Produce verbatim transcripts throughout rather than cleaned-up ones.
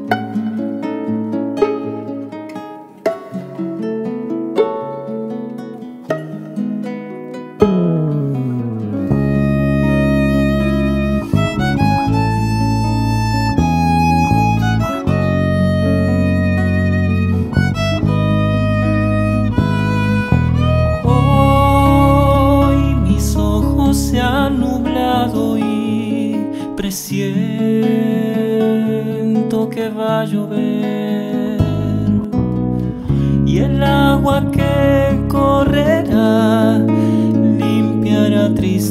Presiento que va a llover y el agua que correrá limpiará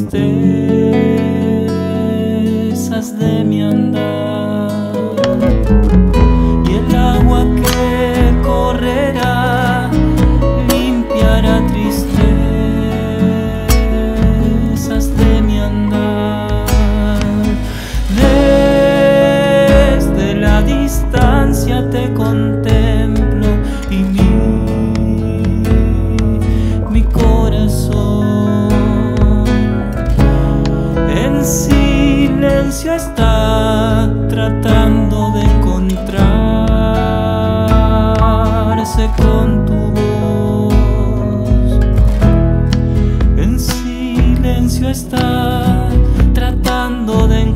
tristezas de mi andar. Y el agua que correrá limpiará tristezas de mi andar. Te contemplo y mi, mi corazón en silencio está tratando de encontrarse con tu voz. En silencio está tratando de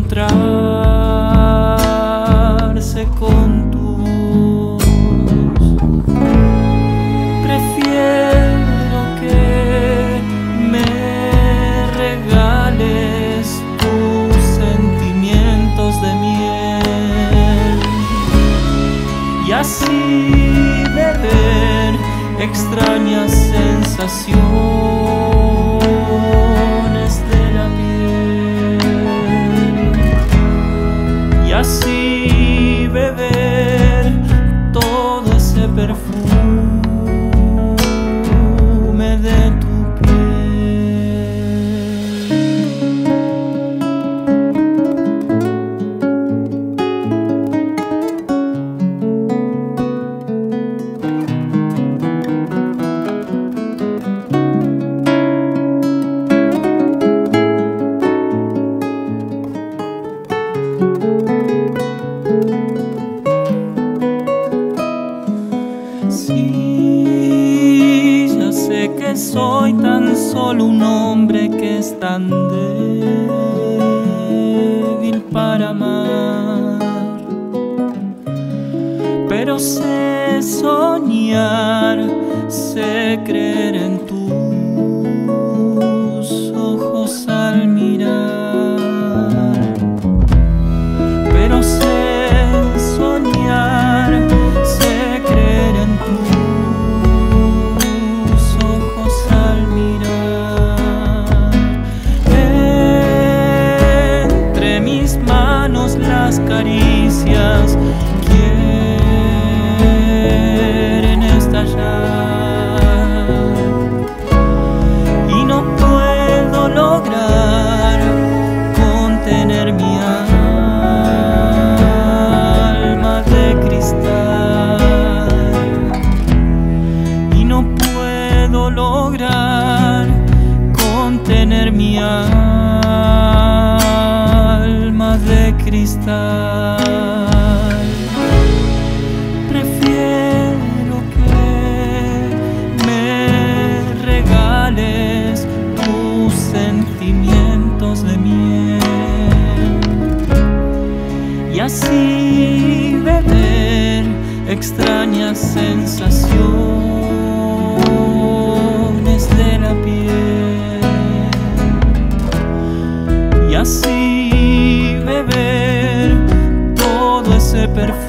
encontrarse con tu voz. Prefiero que me regales tus sentimientos de miel y así beber extrañas sensaciones de la piel y así beber todo ese perfume de tu Sí, ya sé que soy tan solo un hombre que es tan débil para amar, pero sé soñar, sé creer en tus ojos al mirar, pero sé soñar, sé creer en tus ojos al mirar. Entre mis manos las caricias quieren estallar y no puedo lograr contener mi alma de cristal y no puedo lograr contener mi alma de cristal. Prefiero que me regales tus sentimientos de miel y así beber extrañas sensaciones de la piel y así beber todo ese perfume